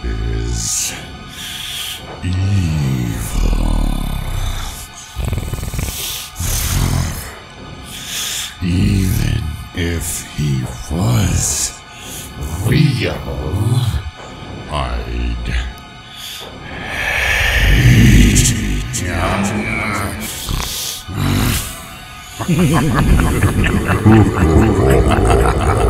is evil. Even if he was real, I'd hate him.